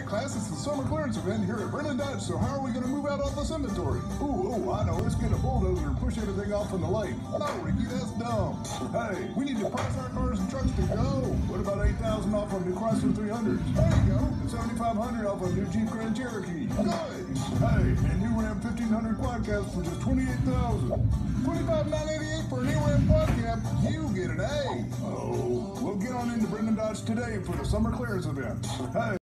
class, it's the summer clearance event here at Brennan Dodge, so how are we going to move out all this inventory? Ooh, I know, let's get a bulldozer and push everything off in the lake. No, Ricky, that's dumb. Hey, we need to price our cars and trucks to go. What about $8,000 off on new Chrysler 300s? There you go. And $7,500 off on new Jeep Grand Cherokee. Good. Hey, and new Ram 1500 quad caps for just $28,000. $25,988 for a new Ram quad cap. You get an A. Oh, we'll get on into Brennan Dodge today for the summer clearance event. Hey.